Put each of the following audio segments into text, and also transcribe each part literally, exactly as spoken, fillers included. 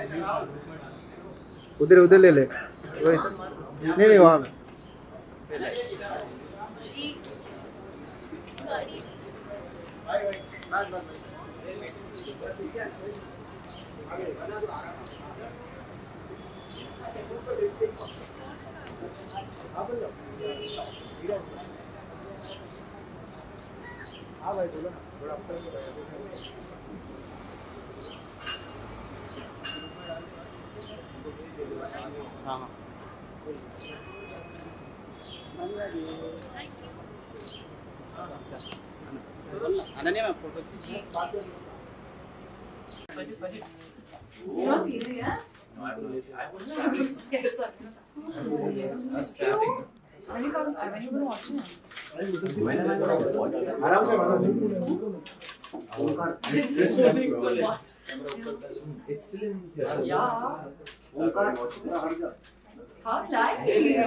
उधर उधर ले ले नहीं नहीं वहाँ में हाँ भाई बोलो थोड़ा हाँ हाँ अनन्या मैम फोटो खींचिए You're not seeing it, yeah? No, I was, I was traveling. I was traveling. When you come, when you go watching it? When am I going to watch it? आराम से मारो ओंकार It's still in here. Yeah. ओंकार हट जा How's life?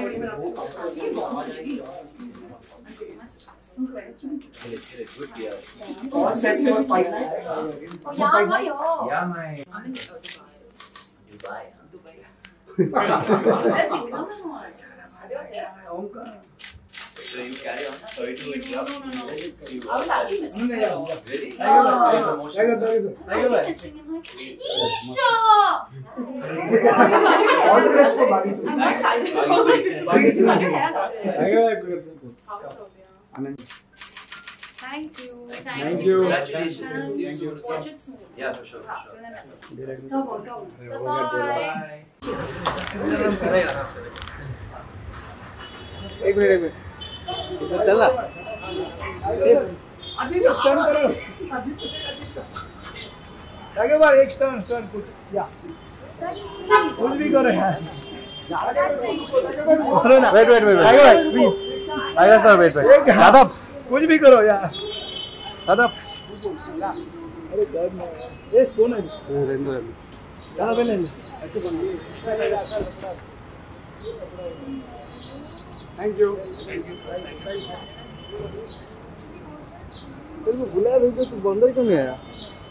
Good deal. और sets for fight Yeah, why yo? Yeah, my. I'm in Dubai. Dubai. Dubai. Let's see, come on. Omkar So you carry on. Sorry to interrupt. No, no, no. You, I was actually missing you. Really? Oh. Very emotional. I was missing him like, Isha! Always for Baaghi I'm not excited. I was like, it's not your hair. How so, yeah. Thank you. Thank you. Congratulations. See you soon. Watch it soon. Yeah, for sure. हाँ, For फिर मैं message sure. करूँगी. Come on, come on. Bye. एक minute एक minute इधर चल ना Ajit stern करो आगे बार एक स्टर्न स्टर्न कुछ या कुछ भी करो यार वेट वेट वेट आगे भाई प्लीज आगे सर वेट वेट सादा कुछ भी करो यार सादा अरे डर ना ये कौन है रेंडो है दादा पहले ऐसे बन थैंक यू थैंक यू तेरे को बुलाया भाई तो तू बंदर क्यों नहीं आया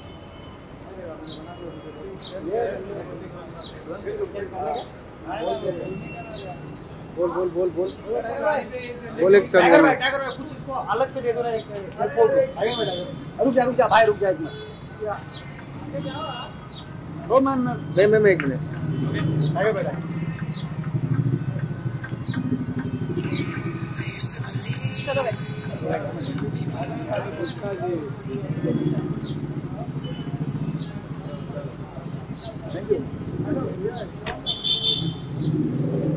बोल बोल बोल बोल बोल एक स्टर्न करना क्या करो कुछ इसको अलग से दे दो ना एक फोटो आगे बैठा रुक जा रुक जा भाई रुक जा एक मिनट आगे जाओ ओ मैम मैं मैं मैं एक मिनट आगे बैठा चलो थैंक यू